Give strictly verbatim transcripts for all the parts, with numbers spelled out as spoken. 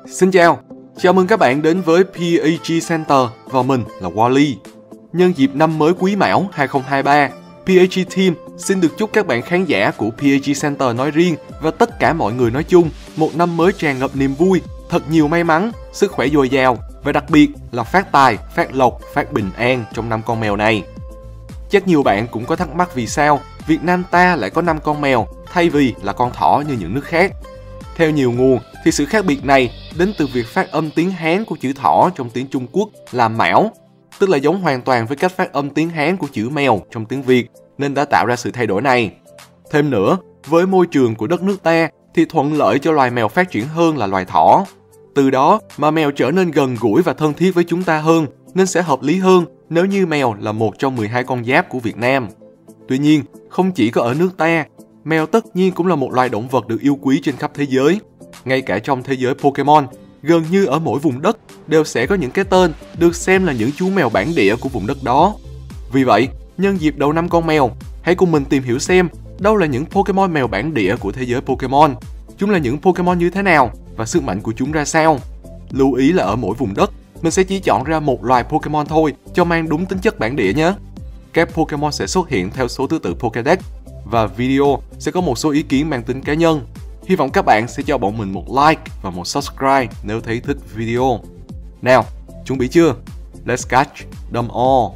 Xin chào, chào mừng các bạn đến với pê a giê Center và mình là Wally. Nhân dịp năm mới Quý Mão hai không hai ba, pê a giê Team xin được chúc các bạn khán giả của pê a giê Center nói riêng và tất cả mọi người nói chung một năm mới tràn ngập niềm vui, thật nhiều may mắn, sức khỏe dồi dào và đặc biệt là phát tài, phát lộc, phát bình an trong năm con mèo này. Chắc nhiều bạn cũng có thắc mắc vì sao Việt Nam ta lại có năm con mèo thay vì là con thỏ như những nước khác. Theo nhiều nguồn thì sự khác biệt này đến từ việc phát âm tiếng Hán của chữ thỏ trong tiếng Trung Quốc là mão, tức là giống hoàn toàn với cách phát âm tiếng Hán của chữ mèo trong tiếng Việt, nên đã tạo ra sự thay đổi này. Thêm nữa, với môi trường của đất nước ta thì thuận lợi cho loài mèo phát triển hơn là loài thỏ. Từ đó mà mèo trở nên gần gũi và thân thiết với chúng ta hơn, nên sẽ hợp lý hơn nếu như mèo là một trong mười hai con giáp của Việt Nam. Tuy nhiên, không chỉ có ở nước ta, mèo tất nhiên cũng là một loài động vật được yêu quý trên khắp thế giới. Ngay cả trong thế giới Pokemon, gần như ở mỗi vùng đất đều sẽ có những cái tên được xem là những chú mèo bản địa của vùng đất đó. Vì vậy, nhân dịp đầu năm con mèo, hãy cùng mình tìm hiểu xem đâu là những Pokemon mèo bản địa của thế giới Pokemon. Chúng là những Pokemon như thế nào và sức mạnh của chúng ra sao. Lưu ý là ở mỗi vùng đất, mình sẽ chỉ chọn ra một loài Pokemon thôi cho mang đúng tính chất bản địa nhé. Các Pokemon sẽ xuất hiện theo số thứ tự Pokédex và video sẽ có một số ý kiến mang tính cá nhân. Hy vọng các bạn sẽ cho bọn mình một like và một subscribe nếu thấy thích video. Nào, chuẩn bị chưa? Let's catch them all!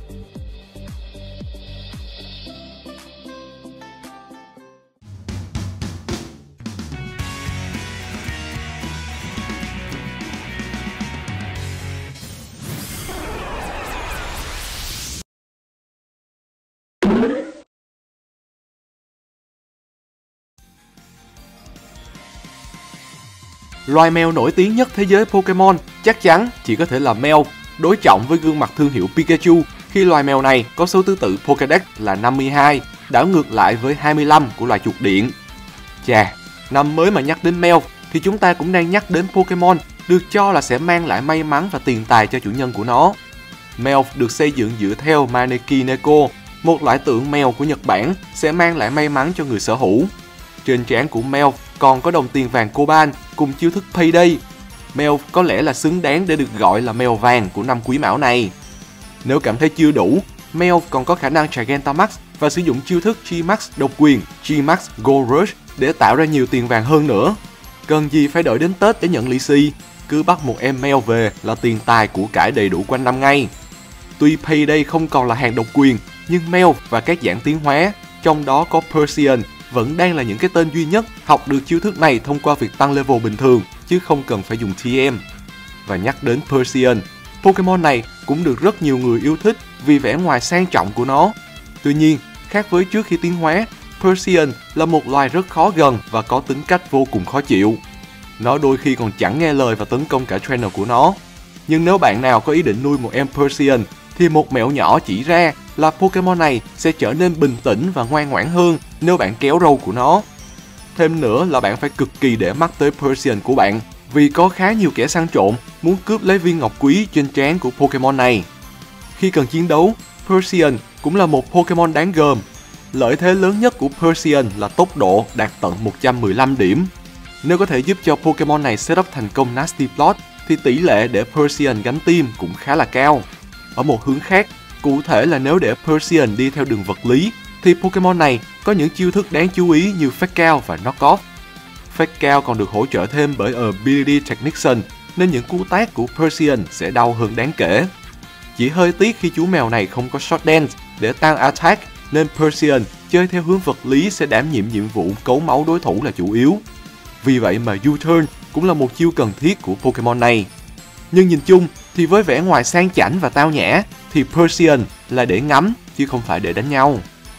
Loài mèo nổi tiếng nhất thế giới Pokemon chắc chắn chỉ có thể là Meowth, đối trọng với gương mặt thương hiệu Pikachu khi loài mèo này có số thứ tự Pokédex là năm mươi hai, đảo ngược lại với hai mươi lăm của loài chuột điện. Chà, năm mới mà nhắc đến Meowth thì chúng ta cũng đang nhắc đến Pokemon được cho là sẽ mang lại may mắn và tiền tài cho chủ nhân của nó. Meowth được xây dựng dựa theo Maneki Neko, một loại tượng mèo của Nhật Bản sẽ mang lại may mắn cho người sở hữu. Trên trán của Meowth còn có đồng tiền vàng Coban cùng chiêu thức Payday. Meowth có lẽ là xứng đáng để được gọi là mèo vàng của năm Quý Mão này. Nếu cảm thấy chưa đủ, Meowth còn có khả năng Gigantamax và sử dụng chiêu thức G-Max độc quyền G-Max Gold Rush để tạo ra nhiều tiền vàng hơn nữa. Cần gì phải đợi đến Tết để nhận lì xì, cứ bắt một em Meowth về là tiền tài của cải đầy đủ quanh năm ngay. Tuy Payday không còn là hàng độc quyền, nhưng Meowth và các dạng tiến hóa, trong đó có Persian, vẫn đang là những cái tên duy nhất học được chiêu thức này thông qua việc tăng level bình thường, chứ không cần phải dùng tê em. Và nhắc đến Persian, Pokemon này cũng được rất nhiều người yêu thích vì vẻ ngoài sang trọng của nó. Tuy nhiên, khác với trước khi tiến hóa, Persian là một loài rất khó gần và có tính cách vô cùng khó chịu. Nó đôi khi còn chẳng nghe lời và tấn công cả trainer của nó. Nhưng nếu bạn nào có ý định nuôi một em Persian, thì một mẹo nhỏ chỉ ra là Pokemon này sẽ trở nên bình tĩnh và ngoan ngoãn hơn nếu bạn kéo râu của nó. Thêm nữa là bạn phải cực kỳ để mắt tới Persian của bạn, vì có khá nhiều kẻ săn trộm muốn cướp lấy viên ngọc quý trên trán của Pokemon này. Khi cần chiến đấu, Persian cũng là một Pokemon đáng gờm. Lợi thế lớn nhất của Persian là tốc độ đạt tận một trăm mười lăm điểm. Nếu có thể giúp cho Pokemon này setup thành công Nasty Plot thì tỷ lệ để Persian gánh team cũng khá là cao. Ở một hướng khác, cụ thể là nếu để Persian đi theo đường vật lý, thì Pokemon này có những chiêu thức đáng chú ý như Fake Out và Knock Off. Fake Out còn được hỗ trợ thêm bởi Ability Technician, nên những cú tát của Persian sẽ đau hơn đáng kể. Chỉ hơi tiếc khi chú mèo này không có Short Dance để tăng attack, nên Persian chơi theo hướng vật lý sẽ đảm nhiệm nhiệm vụ cấu máu đối thủ là chủ yếu. Vì vậy mà U-Turn cũng là một chiêu cần thiết của Pokemon này. Nhưng nhìn chung thì với vẻ ngoài sang chảnh và tao nhã thì Persian là để ngắm chứ không phải để đánh nhau.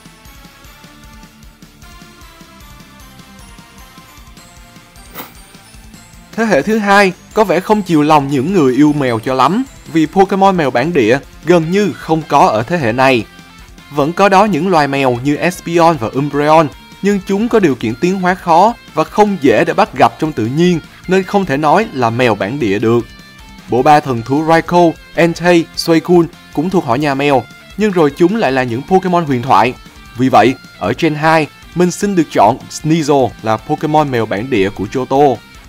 Thế hệ thứ hai có vẻ không chiều lòng những người yêu mèo cho lắm, vì Pokemon mèo bản địa gần như không có ở thế hệ này. Vẫn có đó những loài mèo như Espeon và Umbreon, nhưng chúng có điều kiện tiến hóa khó và không dễ để bắt gặp trong tự nhiên, nên không thể nói là mèo bản địa được. Bộ ba thần thú Raikou, Entei, Suicune cũng thuộc họ nhà mèo, nhưng rồi chúng lại là những Pokemon huyền thoại. Vì vậy, ở Gen hai, mình xin được chọn Sneasel là Pokemon mèo bản địa của Johto.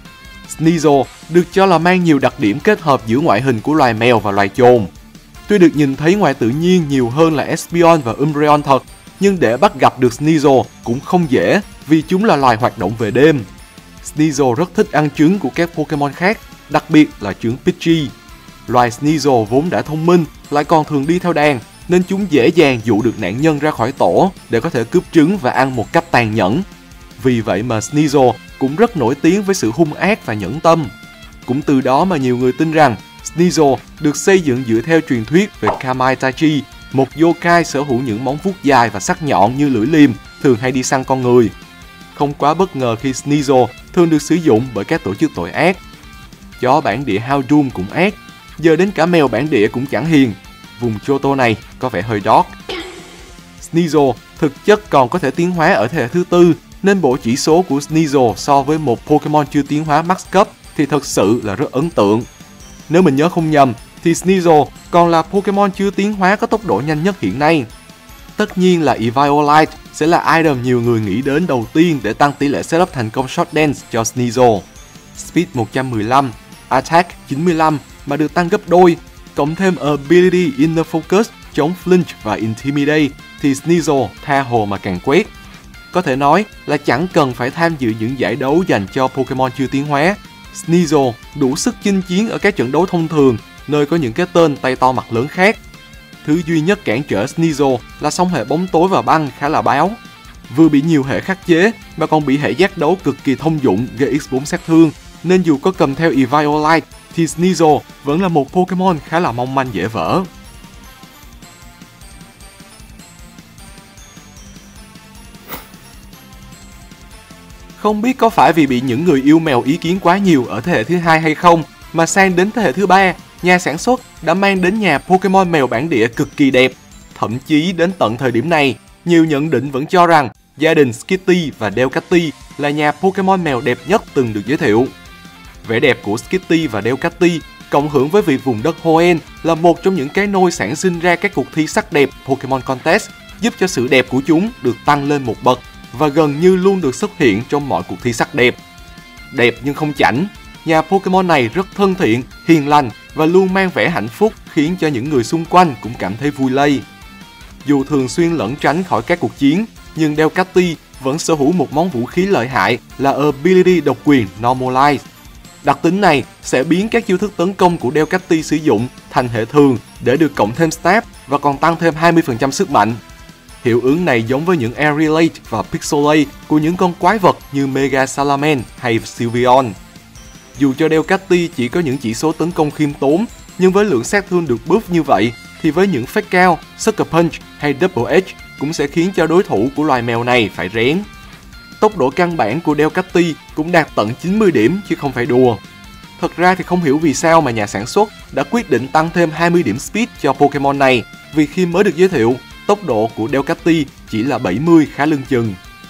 Sneasel được cho là mang nhiều đặc điểm kết hợp giữa ngoại hình của loài mèo và loài chồn. Tuy được nhìn thấy ngoài tự nhiên nhiều hơn là Espeon và Umbreon thật, nhưng để bắt gặp được Sneasel cũng không dễ vì chúng là loài hoạt động về đêm. Sneasel rất thích ăn trứng của các Pokemon khác, đặc biệt là trứng Pidgey. Loài Sneasel vốn đã thông minh, lại còn thường đi theo đàn, nên chúng dễ dàng dụ được nạn nhân ra khỏi tổ để có thể cướp trứng và ăn một cách tàn nhẫn. Vì vậy mà Sneasel cũng rất nổi tiếng với sự hung ác và nhẫn tâm. Cũng từ đó mà nhiều người tin rằng Sneasel được xây dựng dựa theo truyền thuyết về Kamaitachi, một yokai sở hữu những móng vuốt dài và sắc nhọn như lưỡi liềm, thường hay đi săn con người. Không quá bất ngờ khi Sneasel thường được sử dụng bởi các tổ chức tội ác. Chó bản địa Houndoom cũng ác, giờ đến cả mèo bản địa cũng chẳng hiền. Vùng Johto này có vẻ hơi dark. Sneasel thực chất còn có thể tiến hóa ở thế hệ thứ tư, nên bộ chỉ số của Sneasel so với một Pokemon chưa tiến hóa max cấp thì thật sự là rất ấn tượng. Nếu mình nhớ không nhầm thì Sneasel còn là Pokemon chưa tiến hóa có tốc độ nhanh nhất hiện nay. Tất nhiên là Eviolite sẽ là item nhiều người nghĩ đến đầu tiên để tăng tỷ lệ setup thành công Short Dance cho Sneasel. Speed một trăm mười lăm, Attack chín mươi lăm mà được tăng gấp đôi, cộng thêm Ability Inner Focus chống Flinch và Intimidate thì Sneasel tha hồ mà càng quét. Có thể nói là chẳng cần phải tham dự những giải đấu dành cho Pokemon chưa tiến hóa, Sneasel đủ sức chinh chiến ở các trận đấu thông thường, nơi có những cái tên tay to mặt lớn khác. Thứ duy nhất cản trở Sneasel là song hệ bóng tối và băng khá là báo. Vừa bị nhiều hệ khắc chế mà còn bị hệ giác đấu cực kỳ thông dụng gây nhân bốn sát thương, nên dù có cầm theo Eviolite thì Sneasel vẫn là một Pokemon khá là mong manh dễ vỡ. Không biết có phải vì bị những người yêu mèo ý kiến quá nhiều ở thế hệ thứ hai hay không, mà sang đến thế hệ thứ ba, nhà sản xuất đã mang đến nhà Pokemon mèo bản địa cực kỳ đẹp. Thậm chí đến tận thời điểm này, nhiều nhận định vẫn cho rằng gia đình Skitty và Delcatty là nhà Pokemon mèo đẹp nhất từng được giới thiệu. Vẻ đẹp của Skitty và Delcatty cộng hưởng với việc vùng đất Hoenn là một trong những cái nôi sản sinh ra các cuộc thi sắc đẹp Pokemon Contest, giúp cho sự đẹp của chúng được tăng lên một bậc và gần như luôn được xuất hiện trong mọi cuộc thi sắc đẹp. Đẹp nhưng không chảnh, nhà Pokemon này rất thân thiện, hiền lành và luôn mang vẻ hạnh phúc, khiến cho những người xung quanh cũng cảm thấy vui lây. Dù thường xuyên lẩn tránh khỏi các cuộc chiến, nhưng Delcatty vẫn sở hữu một món vũ khí lợi hại là Ability độc quyền Normalize. Đặc tính này sẽ biến các chiêu thức tấn công của Delcatty sử dụng thành hệ thường để được cộng thêm stat và còn tăng thêm hai mươi phần trăm sức mạnh. Hiệu ứng này giống với những Aerilate và Pixelate của những con quái vật như Mega Salamence hay Sylveon. Dù cho Delcatty chỉ có những chỉ số tấn công khiêm tốn, nhưng với lượng sát thương được buff như vậy thì với những Fake cao, Sucker Punch hay Double Edge cũng sẽ khiến cho đối thủ của loài mèo này phải rén. Tốc độ căn bản của Delcatty cũng đạt tận chín mươi điểm chứ không phải đùa. Thật ra thì không hiểu vì sao mà nhà sản xuất đã quyết định tăng thêm hai mươi điểm Speed cho Pokemon này, vì khi mới được giới thiệu, tốc độ của Delcatty chỉ là bảy mươi khá lưng chừng.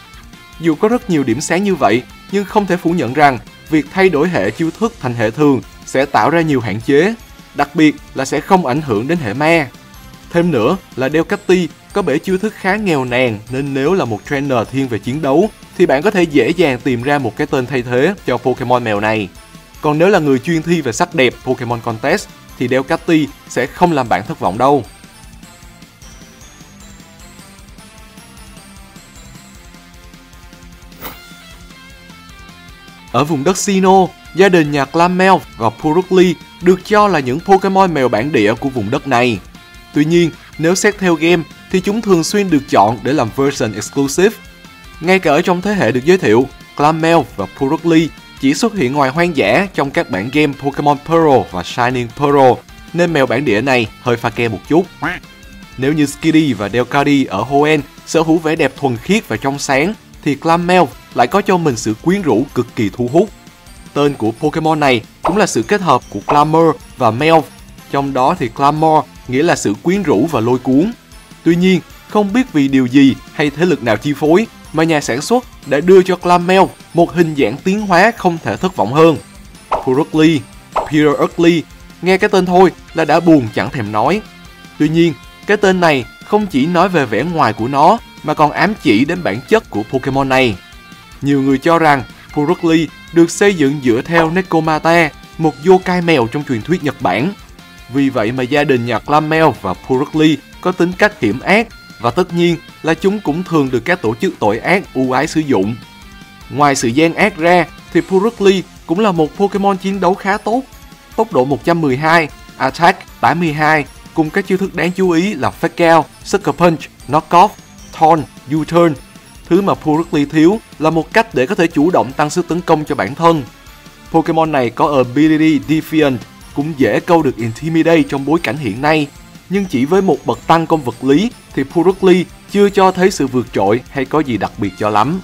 Dù có rất nhiều điểm sáng như vậy, nhưng không thể phủ nhận rằng việc thay đổi hệ chiêu thức thành hệ thường sẽ tạo ra nhiều hạn chế, đặc biệt là sẽ không ảnh hưởng đến hệ ma. Thêm nữa là Delcatty có bể chiêu thức khá nghèo nàn, nên nếu là một trainer thiên về chiến đấu thì bạn có thể dễ dàng tìm ra một cái tên thay thế cho Pokemon mèo này. Còn nếu là người chuyên thi về sắc đẹp Pokemon Contest thì Delcatty sẽ không làm bạn thất vọng đâu. Ở vùng đất Sinnoh, gia đình nhà Clammelf và Purugly được cho là những Pokemon mèo bản địa của vùng đất này. Tuy nhiên, nếu xét theo game thì chúng thường xuyên được chọn để làm version exclusive. Ngay cả ở trong thế hệ được giới thiệu, Clammelf và Purugly chỉ xuất hiện ngoài hoang dã trong các bản game Pokemon Pearl và Shining Pearl, nên mèo bản địa này hơi pha ke một chút. Nếu như Skitty và Delcatty ở Hoenn sở hữu vẻ đẹp thuần khiết và trong sáng, thì Clammelf lại có cho mình sự quyến rũ cực kỳ thu hút. Tên của Pokemon này cũng là sự kết hợp của Clamor và Melf, trong đó thì Clamor nghĩa là sự quyến rũ và lôi cuốn. Tuy nhiên, không biết vì điều gì hay thế lực nào chi phối mà nhà sản xuất đã đưa cho Clammelf một hình dạng tiến hóa không thể thất vọng hơn. Purugly, Peter Ugly, nghe cái tên thôi là đã buồn chẳng thèm nói. Tuy nhiên, cái tên này không chỉ nói về vẻ ngoài của nó mà còn ám chỉ đến bản chất của Pokemon này. Nhiều người cho rằng Purugly được xây dựng dựa theo Nekomata, một yokai mèo trong truyền thuyết Nhật Bản. Vì vậy mà gia đình nhà Clamel và Purugly có tính cách hiểm ác, và tất nhiên là chúng cũng thường được các tổ chức tội ác ưu ái sử dụng. Ngoài sự gian ác ra thì Purugly cũng là một Pokemon chiến đấu khá tốt. Tốc độ một trăm mười hai, Attack tám mươi hai, cùng các chiêu thức đáng chú ý là Fake Out, Sucker Punch, Knock Off, Taunt, U-Turn. Thứ mà Purugly thiếu là một cách để có thể chủ động tăng sức tấn công cho bản thân. Pokemon này có Ability Defiant, cũng dễ câu được Intimidate trong bối cảnh hiện nay, nhưng chỉ với một bậc tăng công vật lý thì Purugly chưa cho thấy sự vượt trội hay có gì đặc biệt cho lắm.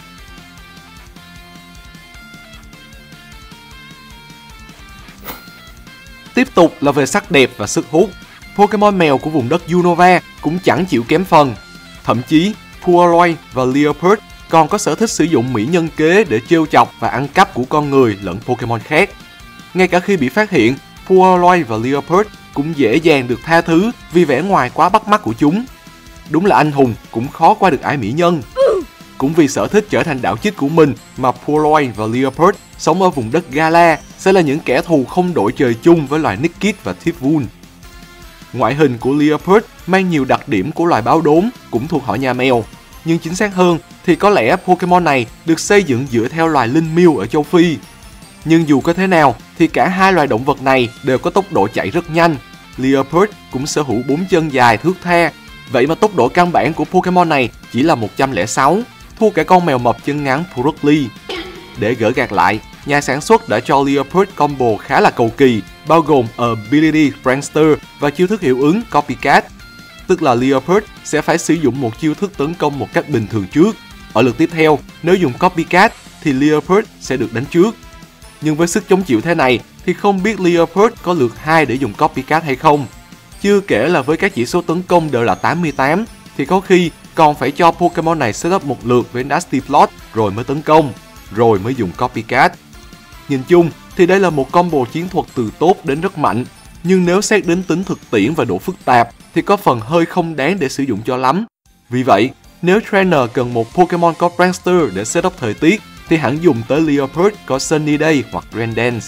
Tiếp tục là về sắc đẹp và sức hút. Pokemon mèo của vùng đất Unova cũng chẳng chịu kém phần. Thậm chí, Purloin và Liepard còn có sở thích sử dụng mỹ nhân kế để trêu chọc và ăn cắp của con người lẫn Pokemon khác. Ngay cả khi bị phát hiện, Purloin và Liepard cũng dễ dàng được tha thứ vì vẻ ngoài quá bắt mắt của chúng. Đúng là anh hùng cũng khó qua được ải mỹ nhân. Cũng vì sở thích trở thành đạo trích của mình mà Purloin và Liepard sống ở vùng đất Galar sẽ là những kẻ thù không đội trời chung với loài Nickit và Thievul. Ngoại hình của Liepard mang nhiều đặc điểm của loài báo đốm cũng thuộc họ nhà mèo, nhưng chính xác hơn thì có lẽ Pokemon này được xây dựng dựa theo loài linh miêu ở châu Phi. Nhưng dù có thế nào thì cả hai loài động vật này đều có tốc độ chạy rất nhanh. Liepard cũng sở hữu bốn chân dài thướt tha, vậy mà tốc độ căn bản của Pokemon này chỉ là một trăm lẻ sáu, thua cả con mèo mập chân ngắn Purugly. Để gỡ gạc lại, nhà sản xuất đã cho Liepard combo khá là cầu kỳ, bao gồm Ability Prankster và chiêu thức hiệu ứng Copycat. Tức là Liepard sẽ phải sử dụng một chiêu thức tấn công một cách bình thường trước. Ở lượt tiếp theo, nếu dùng Copycat thì Liepard sẽ được đánh trước. Nhưng với sức chống chịu thế này thì không biết Liepard có lượt hai để dùng Copycat hay không. Chưa kể là với các chỉ số tấn công đều là tám mươi tám thì có khi còn phải cho Pokemon này setup một lượt với Nasty Plot rồi mới tấn công, rồi mới dùng Copycat. Nhìn chung thì đây là một combo chiến thuật từ tốt đến rất mạnh, nhưng nếu xét đến tính thực tiễn và độ phức tạp thì có phần hơi không đáng để sử dụng cho lắm. Vì vậy, nếu trainer cần một Pokemon có Prankster để setup thời tiết thì hẳn dùng tới Liepard có Sunny Day hoặc Rain Dance.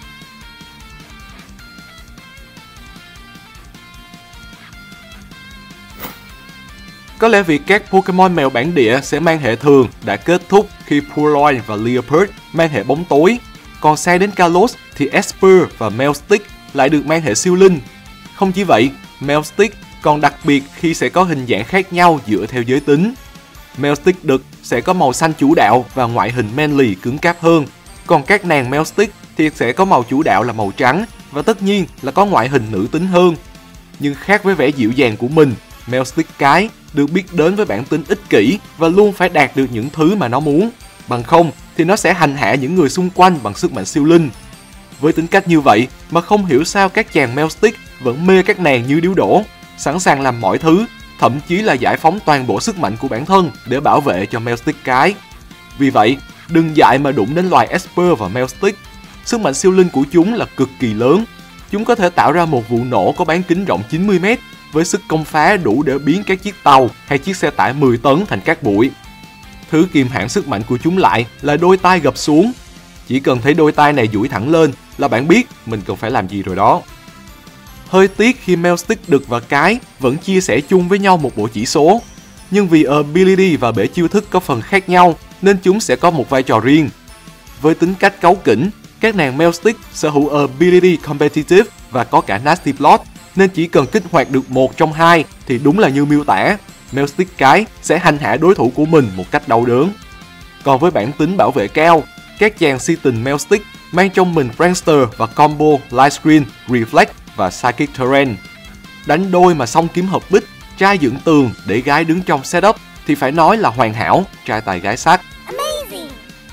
Có lẽ việc các Pokemon mèo bản địa sẽ mang hệ thường đã kết thúc khi Purloin và Liepard mang hệ bóng tối, còn sang đến Kalos thì Esper và Melstick lại được mang hệ siêu linh. Không chỉ vậy, Melstick còn đặc biệt khi sẽ có hình dạng khác nhau dựa theo giới tính. Melstick đực sẽ có màu xanh chủ đạo và ngoại hình manly cứng cáp hơn, còn các nàng Melstick thì sẽ có màu chủ đạo là màu trắng và tất nhiên là có ngoại hình nữ tính hơn. Nhưng khác với vẻ dịu dàng của mình, Melstick cái được biết đến với bản tính ích kỷ và luôn phải đạt được những thứ mà nó muốn. Bằng không thì nó sẽ hành hạ những người xung quanh bằng sức mạnh siêu linh. Với tính cách như vậy mà không hiểu sao các chàng Melstick vẫn mê các nàng như điếu đổ, sẵn sàng làm mọi thứ, thậm chí là giải phóng toàn bộ sức mạnh của bản thân để bảo vệ cho Melstick cái. Vì vậy, đừng dại mà đụng đến loài Esper và Melstick. Sức mạnh siêu linh của chúng là cực kỳ lớn. Chúng có thể tạo ra một vụ nổ có bán kính rộng chín mươi mét với sức công phá đủ để biến các chiếc tàu hay chiếc xe tải mười tấn thành cát bụi. Thứ kìm hãm sức mạnh của chúng lại là đôi tai gập xuống. Chỉ cần thấy đôi tai này duỗi thẳng lên là bạn biết mình cần phải làm gì rồi đó. Hơi tiếc khi Melstick đực và cái vẫn chia sẻ chung với nhau một bộ chỉ số, nhưng vì Ability và bể chiêu thức có phần khác nhau nên chúng sẽ có một vai trò riêng. Với tính cách cáu kỉnh, các nàng Melstick sở hữu Ability Competitive và có cả Nasty Plot, nên chỉ cần kích hoạt được một trong hai thì đúng là như miêu tả, Melstick cái sẽ hành hạ đối thủ của mình một cách đau đớn. Còn với bản tính bảo vệ cao, các chàng si tình Melstick mang trong mình Prankster và combo Light Screen, Reflect và Psychic Terrain. Đánh đôi mà song kiếm hợp bích, trai dựng tường để gái đứng trong setup thì phải nói là hoàn hảo, trai tài gái sắc. Amazing.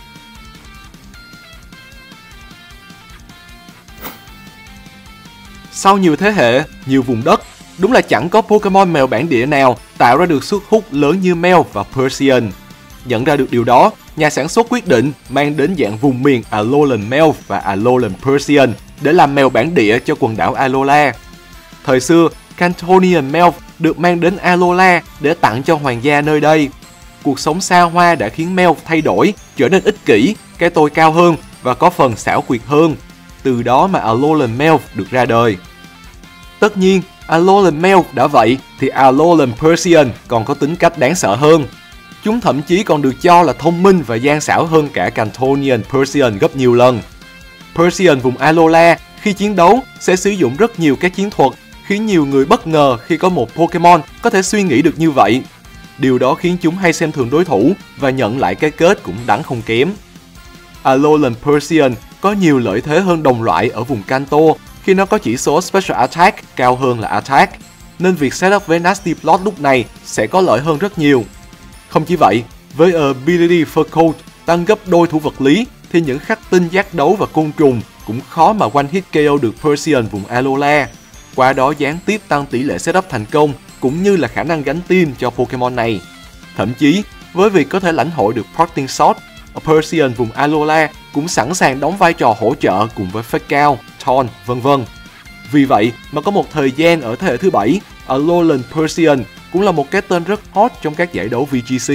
Sau nhiều thế hệ, nhiều vùng đất, đúng là chẳng có Pokemon mèo bản địa nào tạo ra được sức hút lớn như Mel và Persian. Nhận ra được điều đó, nhà sản xuất quyết định mang đến dạng vùng miền Alolan Mel và Alolan Persian để làm mèo bản địa cho quần đảo Alola. Thời xưa, Cantonian Mel được mang đến Alola để tặng cho hoàng gia nơi đây. Cuộc sống xa hoa đã khiến Mel thay đổi, trở nên ích kỷ, cái tôi cao hơn và có phần xảo quyệt hơn. Từ đó mà Alolan Melf được ra đời. Tất nhiên, Alolan Melf đã vậy thì Alolan Persian còn có tính cách đáng sợ hơn. Chúng thậm chí còn được cho là thông minh và gian xảo hơn cả Cantonian Persian gấp nhiều lần. Persian vùng Alola khi chiến đấu sẽ sử dụng rất nhiều các chiến thuật, khiến nhiều người bất ngờ khi có một Pokemon có thể suy nghĩ được như vậy. Điều đó khiến chúng hay xem thường đối thủ và nhận lại cái kết cũng đắng không kém. Alolan Persian có nhiều lợi thế hơn đồng loại ở vùng Kanto khi nó có chỉ số Special Attack cao hơn là Attack, nên việc setup với Nasty Plot lúc này sẽ có lợi hơn rất nhiều. Không chỉ vậy, với Ability Fur Coat tăng gấp đôi thủ vật lý thì những khắc tinh giác đấu và côn trùng cũng khó mà one hit ca o được Persian vùng Alola. Qua đó gián tiếp tăng tỷ lệ setup thành công cũng như là khả năng gánh team cho Pokemon này. Thậm chí, với việc có thể lãnh hội được Parting Shot, Persian vùng Alola cũng sẵn sàng đóng vai trò hỗ trợ cùng với Fake Cao, Taunt, vân vân. Vì vậy mà có một thời gian ở thế hệ thứ bảy, Alolan Persian cũng là một cái tên rất hot trong các giải đấu vê giê xê.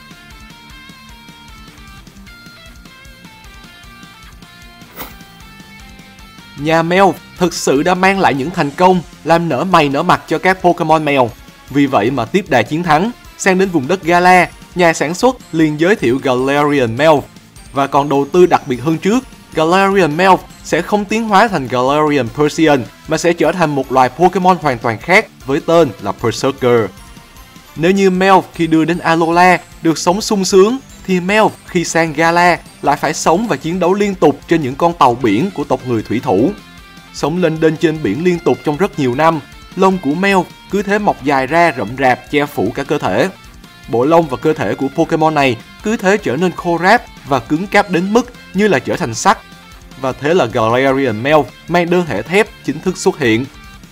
Nhà Melf thực sự đã mang lại những thành công, làm nở mày nở mặt cho các Pokemon mèo. Vì vậy mà tiếp đà chiến thắng, sang đến vùng đất Galar, nhà sản xuất liền giới thiệu Galarian Melf. Và còn đầu tư đặc biệt hơn trước, Galarian Melf sẽ không tiến hóa thành Galarian Persian mà sẽ trở thành một loài Pokemon hoàn toàn khác với tên là Berserker. Nếu như Melf khi đưa đến Alola được sống sung sướng, thì Melf khi sang Galar lại phải sống và chiến đấu liên tục trên những con tàu biển của tộc người thủy thủ. Sống lênh đênh trên biển liên tục trong rất nhiều năm, lông của Melf cứ thế mọc dài ra rậm rạp che phủ cả cơ thể. Bộ lông và cơ thể của Pokemon này cứ thế trở nên khô ráp và cứng cáp đến mức như là trở thành sắt. Và thế là Galarian Melf mang đơn hệ thép chính thức xuất hiện.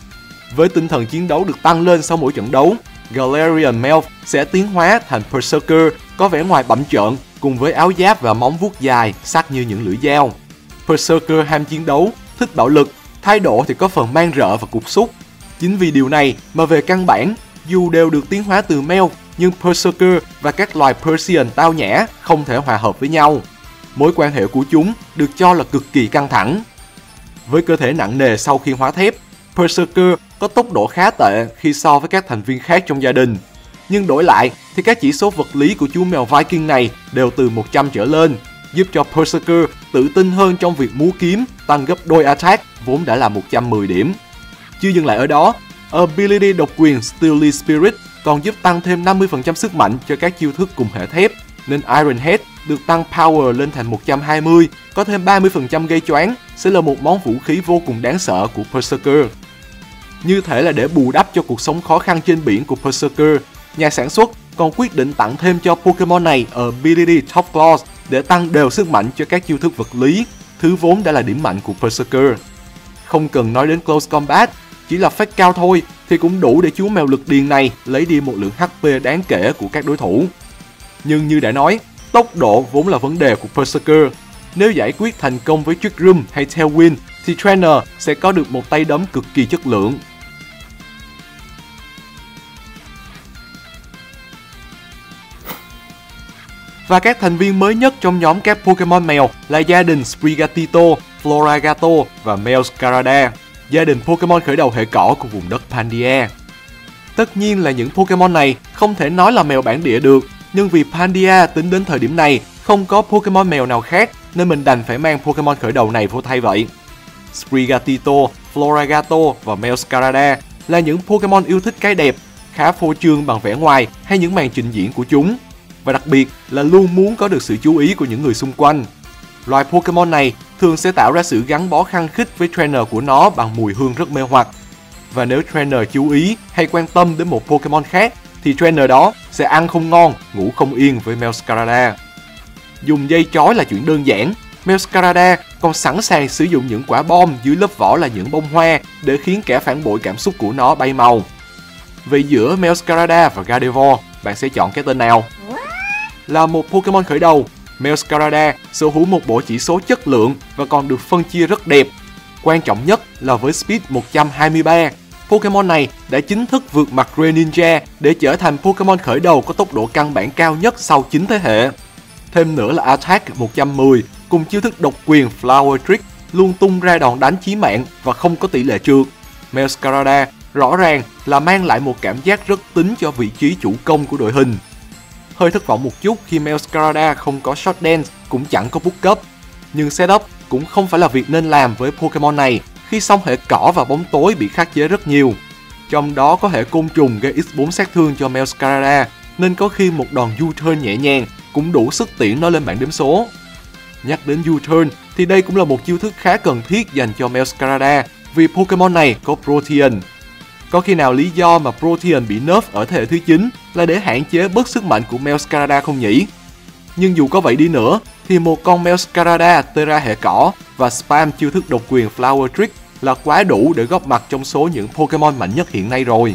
Với tinh thần chiến đấu được tăng lên sau mỗi trận đấu, Galarian Melf sẽ tiến hóa thành Berserker có vẻ ngoài bặm trợn cùng với áo giáp và móng vuốt dài sắc như những lưỡi dao. Berserker ham chiến đấu, thích bạo lực, thái độ thì có phần man rợ và cục súc. Chính vì điều này mà về căn bản, dù đều được tiến hóa từ Melf, nhưng Berserker và các loài Persian tao nhã không thể hòa hợp với nhau. Mối quan hệ của chúng được cho là cực kỳ căng thẳng. Với cơ thể nặng nề sau khi hóa thép, Berserker có tốc độ khá tệ khi so với các thành viên khác trong gia đình. Nhưng đổi lại thì các chỉ số vật lý của chú mèo Viking này đều từ một trăm trở lên, giúp cho Berserker tự tin hơn trong việc múa kiếm, tăng gấp đôi attack vốn đã là một trăm mười điểm. Chưa dừng lại ở đó, Ability độc quyền Steely Spirit còn giúp tăng thêm năm mươi phần trăm sức mạnh cho các chiêu thức cùng hệ thép, nên Iron Head được tăng power lên thành một trăm hai mươi, có thêm ba mươi phần trăm gây choáng, sẽ là một món vũ khí vô cùng đáng sợ của Berserker. Như thể là để bù đắp cho cuộc sống khó khăn trên biển của Berserker, nhà sản xuất còn quyết định tặng thêm cho Pokemon này Ability Top Claws để tăng đều sức mạnh cho các chiêu thức vật lý, thứ vốn đã là điểm mạnh của Berserker. Không cần nói đến Close Combat, chỉ là Fake Cao thôi thì cũng đủ để chú mèo lực điền này lấy đi một lượng hát pê đáng kể của các đối thủ. Nhưng như đã nói, tốc độ vốn là vấn đề của Berserker. Nếu giải quyết thành công với Trick Room hay Tailwind thì Trainer sẽ có được một tay đấm cực kỳ chất lượng. Và các thành viên mới nhất trong nhóm các Pokemon mèo là gia đình Sprigatito, Floragato và Meowscarada, gia đình Pokemon khởi đầu hệ cỏ của vùng đất Pandia. Tất nhiên là những Pokemon này không thể nói là mèo bản địa được, nhưng vì Pandia tính đến thời điểm này không có Pokemon mèo nào khác nên mình đành phải mang Pokemon khởi đầu này vô thay vậy. Sprigatito, Floragato và Meowscarada là những Pokemon yêu thích cái đẹp, khá phô trương bằng vẻ ngoài hay những màn trình diễn của chúng, và đặc biệt là luôn muốn có được sự chú ý của những người xung quanh. Loài Pokemon này thường sẽ tạo ra sự gắn bó khăng khít với trainer của nó bằng mùi hương rất mê hoặc. Và nếu trainer chú ý hay quan tâm đến một Pokemon khác thì trainer đó sẽ ăn không ngon, ngủ không yên với Meowscarada. Dùng dây trói là chuyện đơn giản, Meowscarada còn sẵn sàng sử dụng những quả bom dưới lớp vỏ là những bông hoa để khiến kẻ phản bội cảm xúc của nó bay màu. Vậy giữa Meowscarada và Gardevoir, bạn sẽ chọn cái tên nào? Là một Pokemon khởi đầu, Meowscarada sở hữu một bộ chỉ số chất lượng và còn được phân chia rất đẹp. Quan trọng nhất là với Speed một trăm hai mươi ba, Pokemon này đã chính thức vượt mặt Greninja để trở thành Pokemon khởi đầu có tốc độ căn bản cao nhất sau chín thế hệ. Thêm nữa là Attack một trăm mười, cùng chiêu thức độc quyền Flower Trick luôn tung ra đòn đánh chí mạng và không có tỷ lệ trượt. Meowscarada rõ ràng là mang lại một cảm giác rất tính cho vị trí chủ công của đội hình. Hơi thất vọng một chút khi Meowscarada không có Short Dance cũng chẳng có Book Up. Nhưng setup cũng không phải là việc nên làm với Pokemon này khi song hệ cỏ và bóng tối bị khắc chế rất nhiều. Trong đó có hệ côn trùng gây nhân bốn sát thương cho Meowscarada, nên có khi một đòn U-turn nhẹ nhàng cũng đủ sức tiễn nó lên bảng đếm số. Nhắc đến U-turn thì đây cũng là một chiêu thức khá cần thiết dành cho Meowscarada vì Pokemon này có Protean. Có khi nào lý do mà Protean bị nerf ở thế hệ thứ chín là để hạn chế bớt sức mạnh của Meowscarada không nhỉ? Nhưng dù có vậy đi nữa thì một con Meowscarada Tera hệ cỏ và spam chiêu thức độc quyền Flower Trick là quá đủ để góp mặt trong số những Pokemon mạnh nhất hiện nay rồi.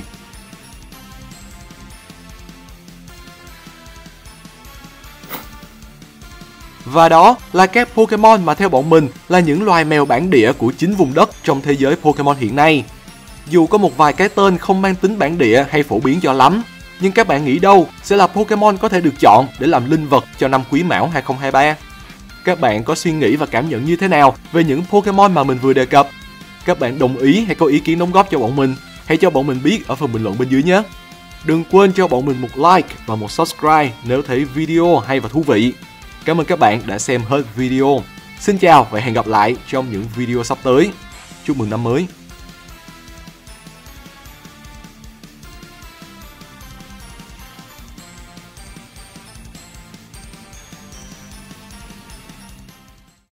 Và đó là các Pokemon mà theo bọn mình là những loài mèo bản địa của chính vùng đất trong thế giới Pokemon hiện nay. Dù có một vài cái tên không mang tính bản địa hay phổ biến cho lắm, nhưng các bạn nghĩ đâu sẽ là Pokemon có thể được chọn để làm linh vật cho năm Quý Mão hai không hai ba? Các bạn có suy nghĩ và cảm nhận như thế nào về những Pokemon mà mình vừa đề cập? Các bạn đồng ý hay có ý kiến đóng góp cho bọn mình? Hãy cho bọn mình biết ở phần bình luận bên dưới nhé! Đừng quên cho bọn mình một like và một subscribe nếu thấy video hay và thú vị. Cảm ơn các bạn đã xem hết video. Xin chào và hẹn gặp lại trong những video sắp tới. Chúc mừng năm mới!